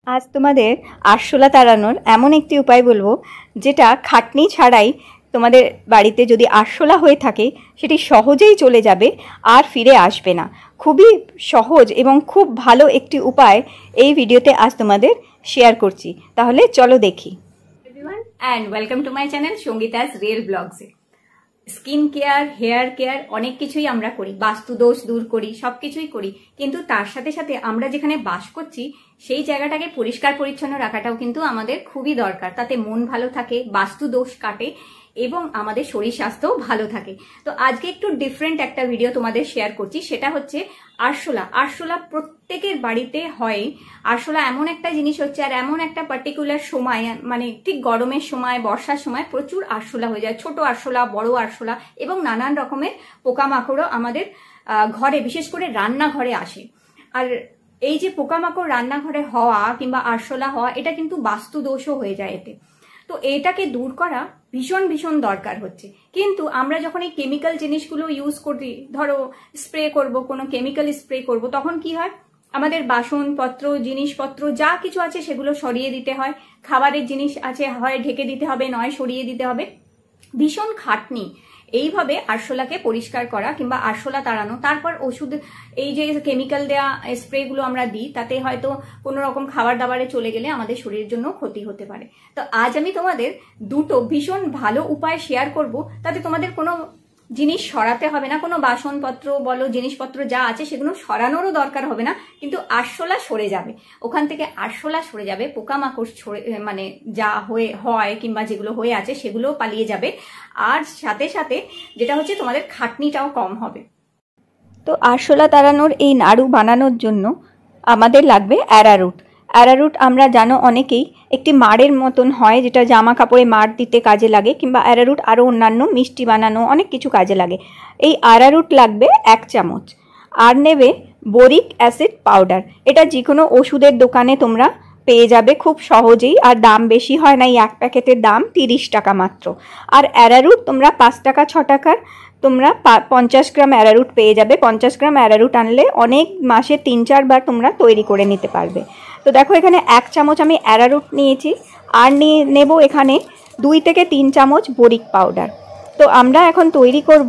আজ তোমাদের আরশোলা তাড়ানোর এমন একটি উপায় বলবো যেটা খাটনি ছাড়াই তোমাদের বাড়িতে যদি আরশোলা হয়ে থাকে সেটি সহজেই চলে যাবে আর ফিরে আসবে না। খুবই সহজ এবং খুব ভালো একটি উপায় এই ভিডিওতে আজ তোমাদের শেয়ার করছি। তাহলে চলো দেখি। Everyone and welcome to my channel Sangeeta's real ব্লগসে। স্কিন কেয়ার, হেয়ার কেয়ার অনেক কিছুই আমরা করি, বাস্তুদোষ দূর করি, সব কিছুই করি, কিন্তু তার সাথে সাথে আমরা যেখানে বাস করছি সেই জায়গাটাকে পরিষ্কার পরিচ্ছন্ন রাখাটাও কিন্তু আমাদের খুবই দরকার। তাতে মন ভালো থাকে, বাস্তুদোষ কাটে এবং আমাদের শরীর স্বাস্থ্যও ভালো থাকে। তো আজকে একটু ডিফারেন্ট একটা ভিডিও তোমাদের শেয়ার করছি, সেটা হচ্ছে আরশোলা। আরশোলা প্রত্যেকের বাড়িতে হয়। আরশোলা এমন একটা জিনিস হচ্ছে, আর এমন একটা পার্টিকুলার সময়, মানে ঠিক গরমের সময়, বর্ষার সময় প্রচুর আরশোলা হয়ে যায়। ছোট আরশোলা, বড় আরশোলা এবং নানান রকমের পোকামাকড়ও আমাদের ঘরে, বিশেষ করে রান্নাঘরে আসে। আর এই যে পোকামাকড় রান্নাঘরে হওয়া কিংবা আরশোলা হওয়া, এটা কিন্তু বাস্তুদোষও হয়ে যায় এতে। তো এটাকে দূর করা ভীষণ ভীষণ দরকার হচ্ছে। কিন্তু আমরা যখন এই কেমিক্যাল জিনিসগুলো ইউজ করি, ধরো স্প্রে করব, কোনো কেমিক্যাল স্প্রে করব, তখন কি হয়, আমাদের বাসনপত্র, জিনিসপত্র যা কিছু আছে সেগুলো সরিয়ে দিতে হয়। খাবারের জিনিস আছে, হয় ঢেকে দিতে হবে, নয় সরিয়ে দিতে হবে। ভীষণ খাটনি এইভাবে আরশোলাকে পরিষ্কার করা কিংবা আরশোলা তাড়ানো। তারপর ওষুধ, এই যে কেমিক্যাল দেওয়া স্প্রেগুলো আমরা দিই, তাতে হয়তো কোনো রকম খাবার দাবারে চলে গেলে আমাদের শরীরের জন্য ক্ষতি হতে পারে। তো আজ আমি তোমাদের দুটো ভীষণ ভালো উপায় শেয়ার করব, তাতে তোমাদের কোনো জিনিস সরাতে হবে না, কোনো বাসনপত্র বলো, জিনিসপত্র যা আছে সেগুলো সরানোরও দরকার হবে না, কিন্তু আরশোলা সরে যাবে। ওখান থেকে আরশোলা সরে যাবে, পোকামাকড় মানে যা হয় কিংবা যেগুলো হয়ে আছে সেগুলোও পালিয়ে যাবে। আর সাথে সাথে যেটা হচ্ছে, তোমাদের খাটনিটাও কম হবে। তো আরশোলা তাড়ানোর এই নাড়ু বানানোর জন্য আমাদের লাগবে অ্যারারুট। অ্যারারুট আমরা জানো অনেকেই একটি মাড়ের মতন হয়, যেটা জামা কাপড়ে মাড় দিতে কাজে লাগে, কিংবা অ্যারারুট আরও অন্যান্য মিষ্টি বানানো অনেক কিছু কাজে লাগে। এই অ্যারারুট লাগবে 1 চামচ। আর নেবে বোরিক অ্যাসিড পাউডার। এটা যে কোনো ওষুধের দোকানে তোমরা পেয়ে যাবে খুব সহজেই, আর দাম বেশি হয় না। এই এক প্যাকেটের দাম 30 টাকা মাত্র। আর অ্যারারুট তোমরা 5 টাকা 6 টাকার তোমরা 50 গ্রাম অ্যারারুট পেয়ে যাবে। 50 গ্রাম অ্যারারুট আনলে অনেক মাসে 3-4 বার তোমরা তৈরি করে নিতে পারবে। তো দেখো, এখানে 1 চামচ আমি অ্যারারুট নিয়েছি, আর নেব এখানে 2 থেকে 3 চামচ বোরিক পাউডার। তো আমরা এখন তৈরি করব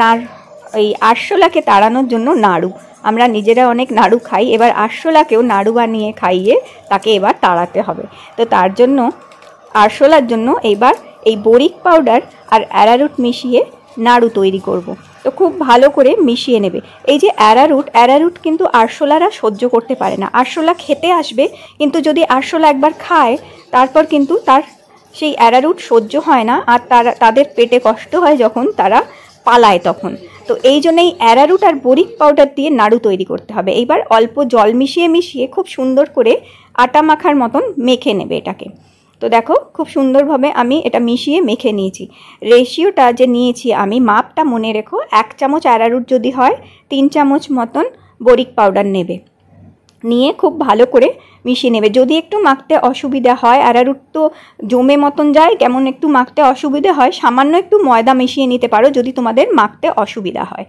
এই আরশোলাকে তাড়ানোর জন্য নাড়ু। আমরা নিজেরা অনেক নাড়ু খাই, এবার আরশোলাকেও নাড়ু বানিয়ে খাইয়ে তাকে এবার তাড়াতে হবে। তো তার জন্য আরশোলার জন্য এবার এই বোরিক পাউডার আর অ্যারারুট মিশিয়ে নাড়ু তৈরি করব। তো খুব ভালো করে মিশিয়ে নেবে। এই যে অ্যারারুট কিন্তু আরশোলারা সহ্য করতে পারে না। আরশোলা খেতে আসবে, কিন্তু যদি আরশোলা একবার খায় তারপর কিন্তু তার সেই অ্যারারুট সহ্য হয় না, আর তাদের পেটে কষ্ট হয় যখন তারা পালায় তখন। তো এই জন্যই অ্যারারুট আর বোরিক পাউডার দিয়ে নাড়ু তৈরি করতে হবে। এইবার অল্প জল মিশিয়ে মিশিয়ে খুব সুন্দর করে আটা মাখার মতন মেখে নেবে এটাকে। তো দেখো, খুব সুন্দরভাবে আমি এটা মিশিয়ে মেখে নিয়েছি। রেশিওটা যে নিয়েছি আমি, মাপটা মনে রেখো। 1 চামচ অ্যারারুট যদি হয়, 3 চামচ মতন বোরিক পাউডার নেবে, নিয়ে খুব ভালো করে মিশিয়ে নেবে। যদি একটু মাখতে অসুবিধা হয়, অ্যারারুট তো জমে মতন যায়, কেমন একটু মাখতে অসুবিধা হয়, সামান্য একটু ময়দা মিশিয়ে নিতে পারো যদি তোমাদের মাখতে অসুবিধা হয়।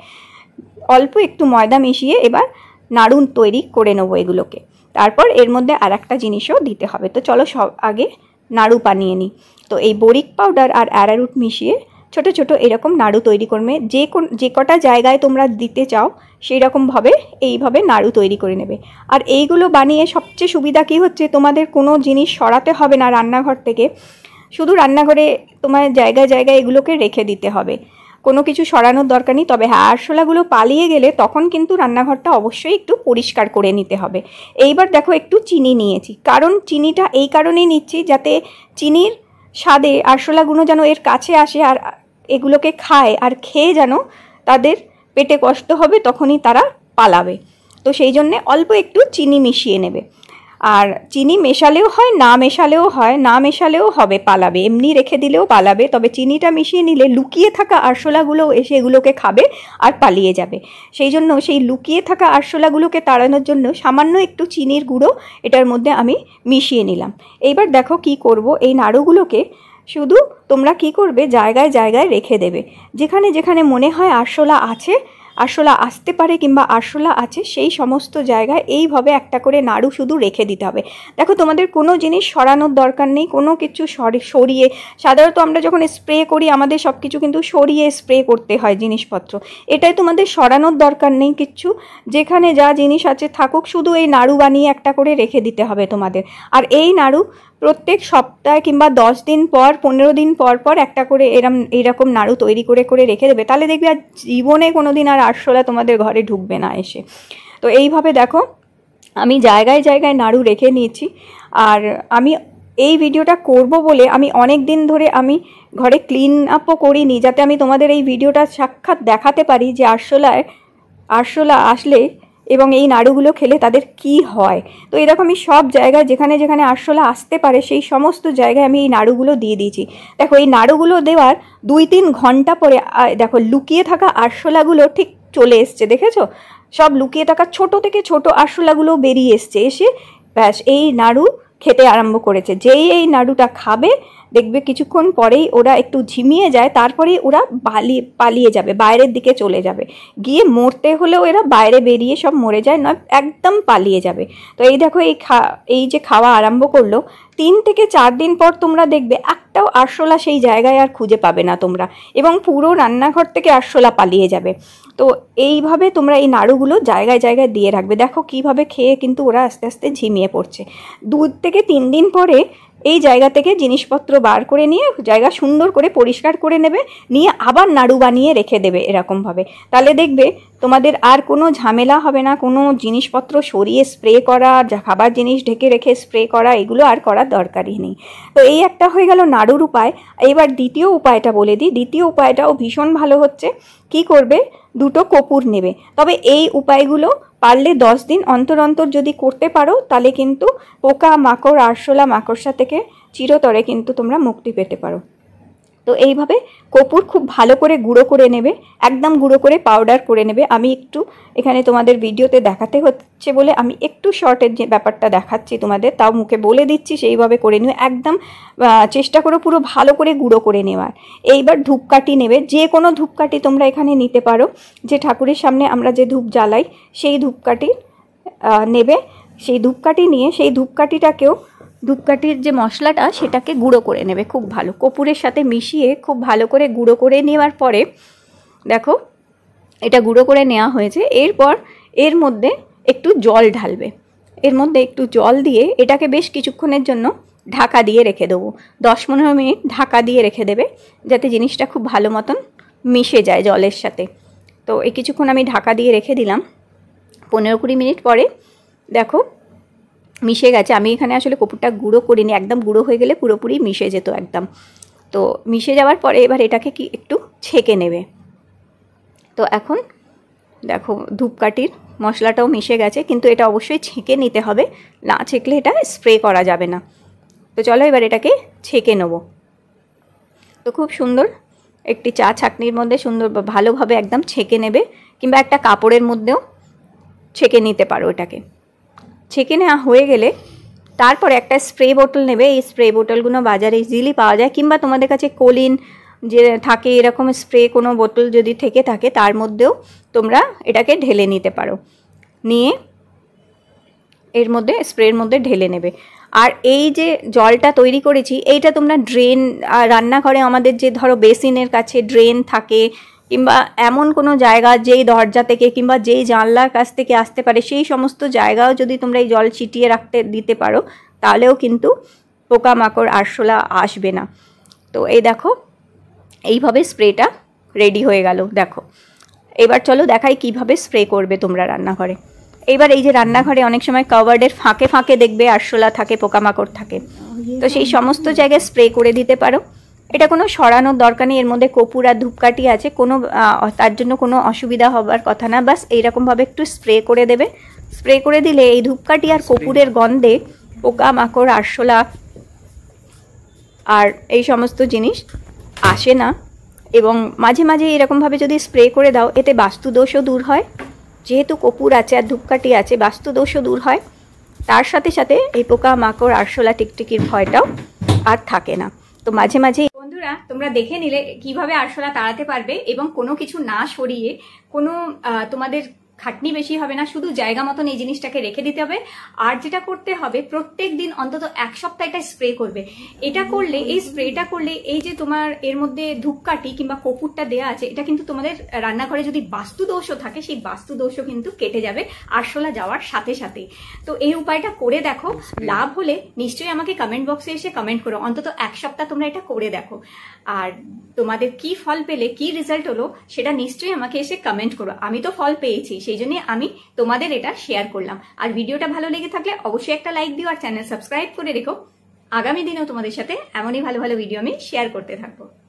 অল্প একটু ময়দা মিশিয়ে এবার নাড়ু তৈরি করে নেবো এগুলোকে। তারপর এর মধ্যে আর একটা জিনিসও দিতে হবে। তো চলো সব আগে নাড়ু বানিয়ে নিই। তো এই বোরিক পাউডার আর অ্যারারুট মিশিয়ে ছোট ছোট এরকম নাড়ু তৈরি করবে। যে কটা জায়গায় তোমরা দিতে চাও সেই রকমভাবে এইভাবে নাড়ু তৈরি করে নেবে। আর এইগুলো বানিয়ে সবচেয়ে সুবিধা কী হচ্ছে, তোমাদের কোনো জিনিস সরাতে হবে না রান্নাঘর থেকে। শুধু রান্নাঘরে তোমার জায়গায় জায়গায় এগুলোকে রেখে দিতে হবে, কোনো কিছু সরানোর দরকার নেই। তবে হ্যাঁ, আরশোলাগুলো পালিয়ে গেলে তখন কিন্তু রান্নাঘরটা অবশ্যই একটু পরিষ্কার করে নিতে হবে। এইবার দেখো, একটু চিনি নিয়েছি, কারণ চিনিটা এই কারণেই নিচ্ছি যাতে চিনির স্বাদে আরশোলাগুলো যেন এর কাছে আসে আর এগুলোকে খায়, আর খেয়ে যেন তাদের পেটে কষ্ট হবে, তখনই তারা পালাবে। তো সেই জন্যে অল্প একটু চিনি মিশিয়ে নেবে। আর চিনি মেশালেও হয়, না মেশালেও হয়, না মেশালেও হবে, পালাবে, এমনি রেখে দিলেও পালাবে। তবে চিনিটা মিশিয়ে নিলে লুকিয়ে থাকা আরশোলাগুলো এসে এগুলোকে খাবে আর পালিয়ে যাবে। সেই জন্য সেই লুকিয়ে থাকা আরশোলাগুলোকে তাড়ানোর জন্য সামান্য একটু চিনির গুঁড়ো এটার মধ্যে আমি মিশিয়ে নিলাম। এইবার দেখো কি করব, এই নাড়ুগুলোকে শুধু তোমরা কি করবে, জায়গায় জায়গায় রেখে দেবে। যেখানে যেখানে মনে হয় আরশোলা আছে আরশোলা আসতে পারে কিংবা আরশোলা আছে সেই সমস্ত জায়গায় এইভাবে একটা করে নাড়ু শুধু রেখে দিতে হবে। দেখো তোমাদের কোনো জিনিস সরানোর দরকার নেই, কোনো কিছু সরিয়ে, সাধারণত আমরা যখন স্প্রে করি আমাদের সব কিছু কিন্তু সরিয়ে স্প্রে করতে হয় জিনিসপত্র, এটাই তোমাদের সরানোর দরকার নেই কিচ্ছু। যেখানে যা জিনিস আছে থাকুক, শুধু এই নাড়ু বানিয়ে একটা করে রেখে দিতে হবে তোমাদের। আর এই নাড়ু প্রত্যেক সপ্তাহে কিংবা 10 দিন পর 15 দিন পর পর একটা করে এইরকম নাড়ু তৈরি করে করে রেখে দেবে, তাহলে দেখবে আর জীবনে কোনো দিন আর আরশোলা তোমাদের ঘরে ঢুকবে না এসে। তো এইভাবে দেখো আমি জায়গায় জায়গায় নাড়ু রেখে নিয়েছি। আর আমি এই ভিডিওটা করব বলে আমি অনেক দিন ধরে আমি ঘরে ক্লিন আপও করিনি, যাতে আমি তোমাদের এই ভিডিওটা সাক্ষাৎ দেখাতে পারি যে আরশোলা আসলে এবং এই নাড়ুগুলো খেলে তাদের কি হয়। তো এরকম আমি সব জায়গায় যেখানে যেখানে আরশোলা আসতে পারে সেই সমস্ত জায়গায় আমি এই নাড়ুগুলো দিয়ে দিয়েছি। দেখো এই নাড়ুগুলো দেওয়ার 2-3 ঘন্টা পরে দেখো লুকিয়ে থাকা আরশোলাগুলো ঠিক চলে এসছে, দেখেছো? সব লুকিয়ে থাকা ছোট থেকে ছোট আরশোলাগুলো বেরিয়ে এসছে, এসে ব্যাস এই নাড়ু খেতে আরম্ভ করেছে। যেই এই নাড়ুটা খাবে দেখবে কিছুক্ষণ পরেই ওরা একটু ঝিমিয়ে যায়, তারপরেই ওরা পালিয়ে যাবে, বাইরের দিকে চলে যাবে, গিয়ে মরতে হলেও এরা বাইরে বেরিয়ে সব মরে যায়, নয় একদম পালিয়ে যাবে। তো এই দেখো এই যে খাওয়া আরম্ভ করলো, 3 থেকে 4 দিন পর তোমরা দেখবে একটাও আরশোলা সেই জায়গায় আর খুঁজে পাবে না তোমরা, এবং পুরো রান্নাঘর থেকে আরশোলা পালিয়ে যাবে। তো এইভাবে তোমরা এই নাড়ুগুলো জায়গায় জায়গায় দিয়ে রাখবে। দেখো কিভাবে খেয়ে কিন্তু ওরা আস্তে আস্তে ঝিমিয়ে পড়ছে। 2 থেকে 3 দিন পরে এই জায়গা থেকে জিনিসপত্র বার করে নিয়ে জায়গা সুন্দর করে পরিষ্কার করে নেবে, নিয়ে আবার নাড়ু বানিয়ে রেখে দেবে এরকমভাবে। তাহলে দেখবে তোমাদের আর কোনো ঝামেলা হবে না, কোনো জিনিসপত্র সরিয়ে স্প্রে করা, খাবার জিনিস ঢেকে রেখে স্প্রে করা, এগুলো আর করার দরকারই নেই। তো এই একটা হয়ে গেল নাড়ুর উপায়। এবার দ্বিতীয় উপায়টা বলে দিই। দ্বিতীয় উপায়টাও ভীষণ ভালো হচ্ছে। কি করবে? 2টো কপুর নেবে। তবে এই উপায়গুলো পারলে 10 দিন অন্তর অন্তর যদি করতে পারো, তাহলে কিন্তু পোকা মাকড় আরশোলা মাকড়সা থেকে চিরতরে কিন্তু তোমরা মুক্তি পেতে পারো। তো এইভাবে কপুর খুব ভালো করে গুঁড়ো করে নেবে, একদম গুঁড়ো করে পাউডার করে নেবে। আমি একটু এখানে তোমাদের ভিডিওতে দেখাতে হচ্ছে বলে আমি একটু শর্টের যে ব্যাপারটা দেখাচ্ছি তোমাদের, তাও মুখে বলে দিচ্ছি সেইভাবে করে নিও। একদম চেষ্টা করো পুরো ভালো করে গুঁড়ো করে নেওয়ার। এইবার ধূপকাঠি নেবে, যে কোনো ধূপকাঠি তোমরা এখানে নিতে পারো। যে ঠাকুরের সামনে আমরা যে ধূপ জ্বালাই সেই ধূপকাঠি নেবে। সেই ধূপকাঠি নিয়ে সেই ধূপকাঠির যে মশলাটা সেটাকে গুঁড়ো করে নেবে খুব ভালো, কপুরের সাথে মিশিয়ে খুব ভালো করে গুঁড়ো করে নেওয়ার পরে দেখো এটা গুঁড়ো করে নেওয়া হয়েছে। এরপর এর মধ্যে একটু জল ঢালবে, এর মধ্যে একটু জল দিয়ে এটাকে বেশ কিছুক্ষণের জন্য ঢাকা দিয়ে রেখে দেবো। 10-15 মিনিট ঢাকা দিয়ে রেখে দেবে, যাতে জিনিসটা খুব ভালো মতন মিশে যায় জলের সাথে। তো এই কিছুক্ষণ আমি ঢাকা দিয়ে রেখে দিলাম। 15-20 মিনিট পরে দেখো মিশে গেছে। আমি এখানে আসলে কপুরটা গুঁড়ো করিনি, একদম গুঁড়ো হয়ে গেলে পুরোপুরি মিশে যেত একদম। তো মিশে যাওয়ার পরে এবার এটাকে কি একটু ছেঁকে নেবে। তো এখন দেখো ধূপকাঠির মশলাটাও মিশে গেছে, কিন্তু এটা অবশ্যই ছেঁকে নিতে হবে, না ছেঁকলে এটা স্প্রে করা যাবে না। তো চলো এবার এটাকে ছেঁকে নেব। তো খুব সুন্দর একটি চা ছাঁকনির মধ্যে সুন্দর ভালোভাবে একদম ছেঁকে নেবে, কিংবা একটা কাপড়ের মধ্যেও ছেঁকে নিতে পারো। এটাকে ছেঁকে নেওয়া হয়ে গেলে তারপরে একটা স্প্রে বোতল নেবে। এই স্প্রে বোতলগুলো বাজারে ইজিলি পাওয়া যায়, কিংবা তোমাদের কাছে কোলিন যে থাকে এরকম স্প্রে কোনো বোতল যদি থেকে থাকে তার মধ্যেও তোমরা এটাকে ঢেলে নিতে পারো। নিয়ে এর মধ্যে স্প্রের মধ্যে ঢেলে নেবে। আর এই যে জলটা তৈরি করেছি এইটা তোমরা ড্রেন, রান্নাঘরে আমাদের যে ধরো বেসিনের কাছে ড্রেন থাকে, কিংবা এমন কোনো জায়গা যেই দরজা থেকে কিংবা যেই জানলার কাছ থেকে আসতে পারে সেই সমস্ত জায়গাও যদি তোমরা এই জল ছিটিয়ে দিতে পারো, তাহলেও কিন্তু পোকামাকড় আরশোলা আসবে না। তো এই দেখো এইভাবে স্প্রেটা রেডি হয়ে গেল। দেখো এবার চলো দেখাই কিভাবে স্প্রে করবে তোমরা রান্নাঘরে। এইবার এই যে রান্নাঘরে অনেক সময় কাভার্ডের ফাঁকে ফাঁকে দেখবে আরশোলা থাকে, পোকামাকড় থাকে, তো সেই সমস্ত জায়গায় স্প্রে করে দিতে পারো। এটা কোনো সরানোর দরকার নেই, এর মধ্যে কপুর আর ধূপকাঠি আছে, কোনো তার জন্য কোনো অসুবিধা হবার কথা না। বাস এইরকমভাবে একটু স্প্রে করে দেবে। স্প্রে করে দিলে এই ধূপকাঠি আর কপুরের গন্ধে পোকামাকড় আরশোলা আর এই সমস্ত জিনিস আসে না। এবং মাঝে মাঝে এরকমভাবে যদি স্প্রে করে দাও, এতে বাস্তুদোষও দূর হয়। যেহেতু কপুর আছে আর ধূপকাঠি আছে, বাস্তুদোষও দূর হয়, তার সাথে সাথে এই পোকামাকড় আরশোলা টিকটিকির ভয়টাও আর থাকে না। তো মাঝে মাঝে বন্ধুরা বন্ধুরা, তোমরা দেখে নিলে কিভাবে আরশোলা তাড়াতে পারবে এবং কোনো কিছু না সরিয়ে, কোনো তোমাদের খাটনি বেশি হবে না, শুধু জায়গা মতন এই জিনিসটাকে রেখে দিতে হবে। আর যেটা করতে হবে, প্রত্যেক দিন অন্তত 1 সপ্তাহ এটা স্প্রে করবে। এটা করলে, এই স্প্রেটা করলে, এই যে তোমার এর মধ্যে ধূপকাঠি কিংবা কর্পূরটা দেওয়া আছে, এটা কিন্তু তোমাদের রান্নাঘরে যদি বাস্তু দোষও থাকে, সেই বাস্তু দোষও কিন্তু কেটে যাবে আরশোলা যাওয়ার সাথে সাথে। তো এই উপায়টা করে দেখো, লাভ হলে নিশ্চয়ই আমাকে কমেন্ট বক্সে এসে কমেন্ট করো। অন্তত 1 সপ্তাহ তোমরা এটা করে দেখো, আর তোমাদের কি ফল পেলে, কি রেজাল্ট হলো, সেটা নিশ্চয়ই আমাকে এসে কমেন্ট করো। আমি তো ফল পেয়েছি, সেই জন্য আমি তোমাদের এটা শেয়ার করলাম। আর ভিডিওটা ভালো লেগে থাকলে অবশ্যই একটা লাইক দিও আর চ্যানেল সাবস্ক্রাইব করে রেখো। আগামী দিনেও তোমাদের সাথে এমনই ভালো ভালো ভিডিও আমি শেয়ার করতে থাকবো।